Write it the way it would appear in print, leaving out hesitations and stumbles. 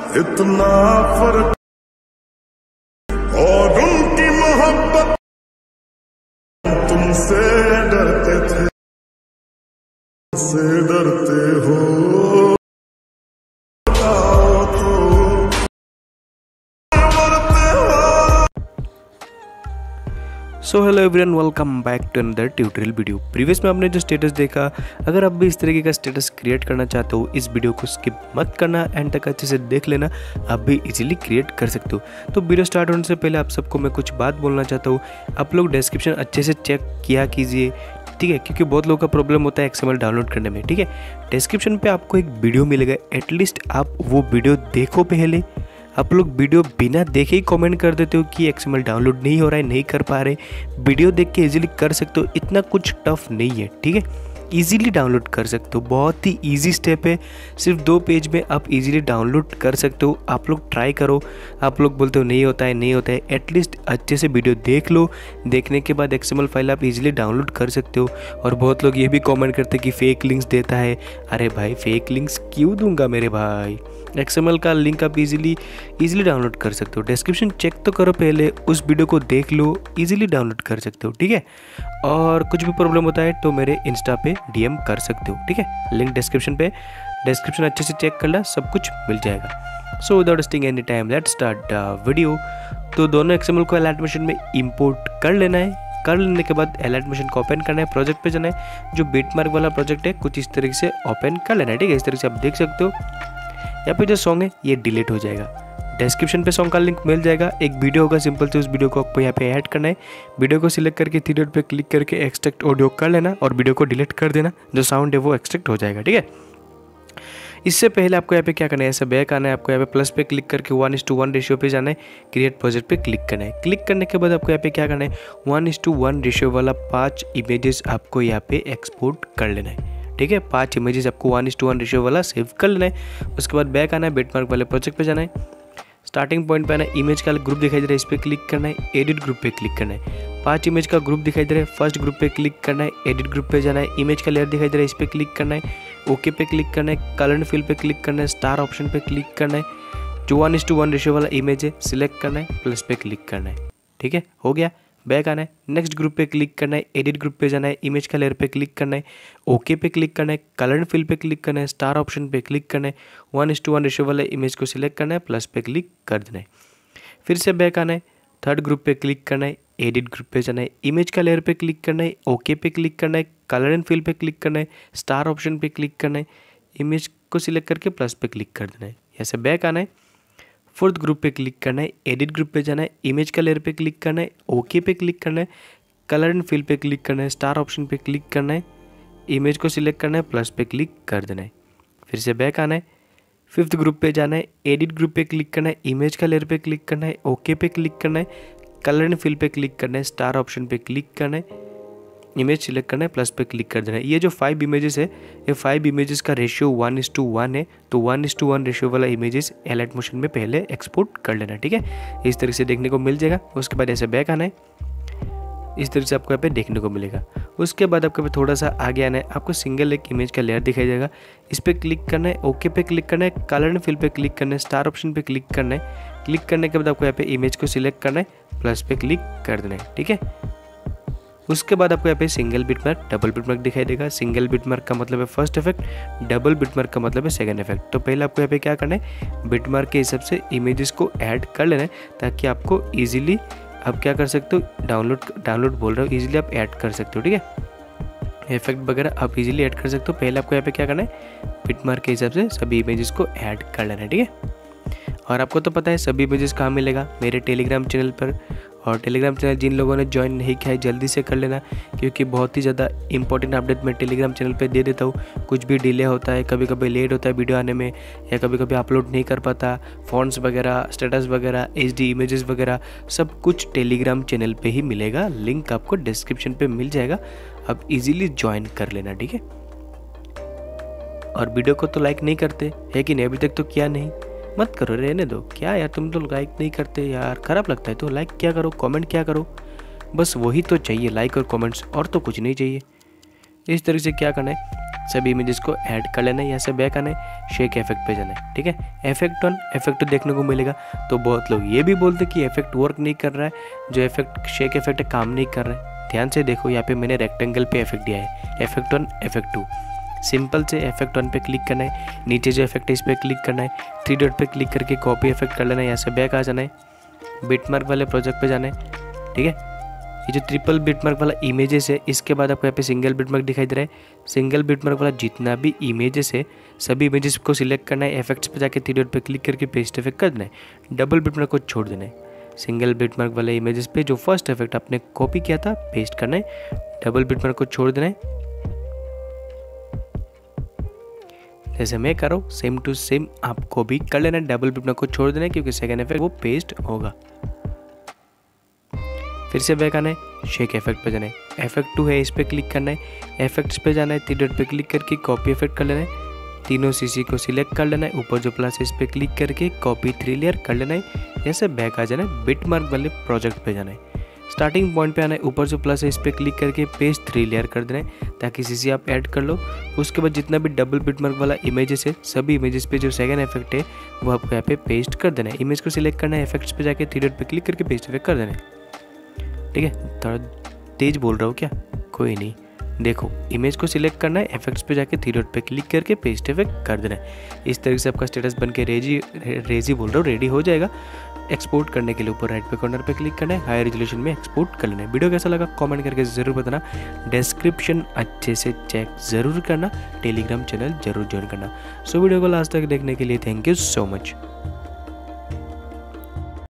इतना फर्क और उनकी मोहब्बत तुमसे डरते थे, से डरते हो so hello everyone, welcome back to another tutorial video. Previous में आपने जो स्टेटस देखा, अगर आप भी इस तरीके का स्टेटस क्रिएट करना चाहते हो, इस वीडियो को स्किप मत करना, एंड तक अच्छे से देख लेना, आप भी इजीली क्रिएट कर सकते हो। तो वीडियो स्टार्ट होने से पहले आप सबको मैं कुछ बात बोलना चाहता हूँ। आप लोग डिस्क्रिप्शन अच्छे से चेक किया कीजिए, ठीक है, क्योंकि बहुत लोगों का प्रॉब्लम होता है XML डाउनलोड करने में, ठीक है। डिस्क्रिप्शन पे आपको एक वीडियो मिलेगा, एटलीस्ट आप वो वीडियो देखो पहले। आप लोग वीडियो बिना देखे ही कमेंट कर देते हो कि XML डाउनलोड नहीं हो रहा है, नहीं कर पा रहे। वीडियो देख के इजीली कर सकते हो, इतना कुछ टफ नहीं है, ठीक है। इजीली डाउनलोड कर सकते हो, बहुत ही इजी स्टेप है। सिर्फ 2 पेज में आप इजीली डाउनलोड कर सकते हो। आप लोग ट्राई करो। आप लोग बोलते हो नहीं होता है, नहीं होता है, एटलीस्ट अच्छे से वीडियो देख लो। देखने के बाद XML फाइल आप इजीली डाउनलोड कर सकते हो। और बहुत लोग ये भी कमेंट करते हैं कि फेक लिंक्स देता है। अरे भाई, फेक लिंक्स क्यों दूंगा मेरे भाई? XML का लिंक आप इजीली डाउनलोड कर सकते हो। डिस्क्रिप्शन चेक तो करो पहले, उस वीडियो को देख लो, इजीली डाउनलोड कर सकते हो, ठीक है। और कुछ भी प्रॉब्लम होता है तो मेरे इंस्टा पे DM कर सकते हो, ठीक है। लिंक डिस्क्रिप्शन पे, डिस्क्रिप्शन अच्छे से चेक कर ला, सब कुछ मिल जाएगा। So without wasting any time, let's start the video. तो दोनों XML को एलाइटमेशन में इंपोर्ट कर लेना है। कर लेने के बाद एलाइटमेशन को ओपन करना है, प्रोजेक्ट पे जाना है। जो बिटमार्क वाला प्रोजेक्ट है कुछ इस तरीके से ओपन कर लेना है, ठीक है। इस तरीके से आप देख सकते हो। यहाँ पे जो सॉन्ग है ये डिलीट हो जाएगा। डिस्क्रिप्शन पे सॉन्ग का लिंक मिल जाएगा। एक वीडियो होगा, सिंपल से उस वीडियो को आपको यहाँ पे ऐड करना है। वीडियो को सिलेक्ट करके 3 डॉट पे क्लिक करके एक्सट्रैक्ट ऑडियो कर लेना और वीडियो को डिलीट कर देना। जो साउंड है वो एक्सट्रैक्ट हो जाएगा, ठीक है। इससे पहले आपको यहाँ पे क्या करना है, ऐसे बैक आना है। आपको यहाँ पे प्लस पे क्लिक करके 1:1 रेशियो पे जाना है। क्रिएट प्रोजेक्ट पे क्लिक करना है। क्लिक करने के बाद आपको यहाँ पे क्या करना है, 1:1 रेशियो वाला 5 इमेजेस आपको यहाँ पे एक्सपोर्ट कर लेना है, ठीक है। 5 इमेजेस आपको 1:1 रेशियो वाला सेव कर लेना है। उसके बाद बैक आना है, बिटमार्क वाले प्रोजेक्ट पे जाना है। स्टार्टिंग पॉइंट पे आना है, इमेज का ग्रुप दिखाई दे रहा है, इस पर क्लिक करना है। एडिट ग्रुप पे क्लिक करना है। 5 इमेज का ग्रुप दिखाई दे रहा है, फर्स्ट ग्रुप पे क्लिक करना है। एडिट ग्रुप पे जाना है, इमेज का लेयर दिखाई दे रहा है, इस पर क्लिक करना है। ओके पे क्लिक करना है, कलर फिल पे क्लिक करना है, स्टार ऑप्शन पे क्लिक करना है। जो 1:1 रेशियो वाला इमेज है सिलेक्ट करना है, प्लस पे क्लिक करना है, ठीक है। हो गया। बैक आना है, नेक्स्ट ग्रुप पे क्लिक करना है, एडिट ग्रुप पे जाना है, इमेज का लेयर पे क्लिक करना है, ओके पे क्लिक करना है, कलर फिल पे क्लिक करना है, स्टार ऑप्शन पे क्लिक करना है। 1:1 रेशियो वाले इमेज को सिलेक्ट करना है, प्लस पे क्लिक कर देना है। फिर से बैक आना है, थर्ड ग्रुप पे क्लिक करना है, एडिट ग्रुप पे जाना है, इमेज का लेयर पे क्लिक करना है, ओके पे क्लिक करना है, कलर एंड फिल पे क्लिक करना है, स्टार ऑप्शन पे क्लिक करना है, इमेज को सिलेक्ट करके प्लस पे क्लिक कर देना है। ऐसे बैक आना है, फोर्थ ग्रुप पे क्लिक करना है, एडिट ग्रुप पे जाना है, इमेज का लेयर पे क्लिक करना है, ओके पे क्लिक करना है, कलर एंड फिल पे क्लिक करना है, स्टार ऑप्शन पे क्लिक करना है, इमेज को सिलेक्ट करना है, प्लस पे क्लिक कर देना है। फिर से बैक आना है, फिफ्थ ग्रुप पे जाना है, एडिट ग्रुप पे क्लिक करना है, इमेज का लेयर पे क्लिक करना है, ओके पे क्लिक करना है, कलर एंड फिल पे क्लिक करना है, स्टार ऑप्शन पे क्लिक करना है, इमेज सिलेक्ट करना है, प्लस पे क्लिक कर देना है। ये जो 5 इमेजेस है, ये 5 इमेजेस का रेशियो 1:1 है। तो 1:1 रेशियो वाला इमेजेस एलाइटमेशन में पहले एक्सपोर्ट कर लेना, ठीक है। इस तरह से देखने को मिल जाएगा। उसके बाद ऐसे बैक आना है, इस तरह से आपको यहाँ पे देखने को मिलेगा। उसके बाद आपको थोड़ा सा आगे आना है, आपको सिंगल एक इमेज का लेयर दिखाई देगा, इस पर क्लिक करना है, ओके पे क्लिक करना है, कलर एंड फिल पे क्लिक करना है, स्टार ऑप्शन पे क्लिक करना है। क्लिक करने के बाद आपको यहाँ पे इमेज को सिलेक्ट करना है, प्लस पे क्लिक कर देना है, ठीक है। उसके बाद आपको यहाँ पे सिंगल बिटमार्क, डबल बिटमार्क दिखाई देगा। सिंगल बिटमार्क का मतलब है फर्स्ट इफेक्ट, डबल बिटमार्क का मतलब है सेकंड इफेक्ट। तो पहले आपको यहाँ पे क्या करना है, बिटमार्क के हिसाब से इमेजेस को ऐड कर लेना है, ताकि आपको इजीली आप क्या कर सकते हो, डाउनलोड बोल रहे हो, इजीली आप ऐड कर सकते हो, ठीक है। इफेक्ट वगैरह आप इजीली ऐड कर सकते हो। पहले आपको यहाँ पे क्या करना है, बिटमार्क के हिसाब से सभी इमेजेस को ऐड कर लेना है, ठीक है। और आपको तो पता है सभी इमेजेस कहाँ मिलेगा, मेरे टेलीग्राम चैनल पर। और टेलीग्राम चैनल जिन लोगों ने ज्वाइन नहीं किया है जल्दी से कर लेना, क्योंकि बहुत ही ज़्यादा इंपॉर्टेंट अपडेट मैं टेलीग्राम चैनल पे दे देता हूँ। कुछ भी डिले होता है, कभी कभी लेट होता है वीडियो आने में, या कभी कभी अपलोड नहीं कर पाता, फॉन्ट्स वगैरह, स्टेटस वगैरह, HD इमेजेस वगैरह सब कुछ टेलीग्राम चैनल पे ही मिलेगा। लिंक आपको डिस्क्रिप्शन पे मिल जाएगा, आप इजीली ज्वाइन कर लेना, ठीक है। और वीडियो को तो लाइक नहीं करते है कि नहीं, अभी तक तो किया नहीं, मत करो, रहने दो। क्या यार, तुम तो लाइक नहीं करते यार, खराब लगता है। तो लाइक क्या करो, कमेंट क्या करो, बस वही तो चाहिए, लाइक और कमेंट्स, और तो कुछ नहीं चाहिए। इस तरह से क्या करना है, सभी इमेजेस को ऐड कर लेना है। यहाँ से बैक आना है, शेक इफेक्ट पे जाना है, ठीक है। इफेक्ट ऑन इफेक्ट देखने को मिलेगा। तो बहुत लोग ये भी बोलते कि इफेक्ट वर्क नहीं कर रहा है, जो इफेक्ट शेक इफेक्ट है काम नहीं कर रहा है। ध्यान से देखो, यहाँ पे मैंने रेक्टेंगल पे इफेक्ट दिया है, इफेक्ट ऑन इफेक्ट 2। सिंपल से इफेक्ट ऑन पे क्लिक करना है, नीचे जो इफेक्ट है इस पर क्लिक करना है, 3 डॉट पे क्लिक करके कॉपी इफेक्ट कर लेना है। यहाँ से बैक आ जाना है, बिटमार्क वाले प्रोजेक्ट पे जाना है, ठीक है। ये जो ट्रिपल बिटमार्क वाला इमेजेस है, इसके बाद आपको यहाँ पे सिंगल बिटमार्क दिखाई दे रहा है। सिंगल बिटमार्क वाला जितना भी इमेजेस है, सभी इमेजेस को सिलेक्ट करना है, इफेक्ट्स पे जाके 3 डॉट पे क्लिक करके पेस्ट इफेक्ट कर देना है। डबल बिटमार्क को छोड़ देना है। सिंगल बिटमार्क वाले इमेजेस पे जो फर्स्ट इफेक्ट आपने कॉपी किया था पेस्ट करना है, डबल बिटमार्क को छोड़ देना है। जैसे मैं कर रहा हूँ सेम टू सेम आपको भी कर लेना है, डबल बिटमार्क को छोड़ देना है क्योंकि सेकंड इफेक्ट वो पेस्ट होगा। फिर से बैक आना है, शेक इफेक्ट पे जाना है, इफेक्ट 2 है इस पर क्लिक करना है, इफेक्ट्स पे जाना है, 3 डॉट पे क्लिक करके कॉपी इफेक्ट कर लेना है। तीनों सीसी को सिलेक्ट कर लेना है, ऊपर जो प्लस है इस पर क्लिक करके कॉपी 3 लेयर कर लेना है। ऐसे बैक आ जाना है, बिटमार्क वाले प्रोजेक्ट पे जाना है, स्टार्टिंग पॉइंट पे आना है, ऊपर जो प्लस है इस पर क्लिक करके पेस्ट 3 लेयर कर देना है ताकि सीसी आप ऐड कर लो। उसके बाद जितना भी डबल बिटमार्क वाला इमेजेस है, सभी इमेजेस पे जो सेकंड इफेक्ट है वो आपको यहाँ पे पेस्ट कर देना है। इमेज को सिलेक्ट करना है, इफेक्ट्स पे जाके 3 डॉट पे क्लिक करके पेस्ट इफेक्ट कर देना है, ठीक है। थोड़ा तेज बोल रहा हूँ क्या, कोई नहीं। देखो, इमेज को सिलेक्ट करना है, इफेक्ट्स पे जाके 3 डॉट पे क्लिक करके पेस्ट इफेक्ट कर देना है। इस तरीके से आपका स्टेटस बन के रेडी हो जाएगा। एक्सपोर्ट करने के लिए ऊपर राइट पे कॉर्नर पे क्लिक करना है, हाई रेजोल्यूशन में एक्सपोर्ट कर लेना है। वीडियो कैसा लगा कमेंट करके ज़रूर बताना। डिस्क्रिप्शन अच्छे से चेक ज़रूर करना, टेलीग्राम चैनल जरूर ज्वाइन करना। सो वीडियो को लास्ट तक देखने के लिए थैंक यू सो मच।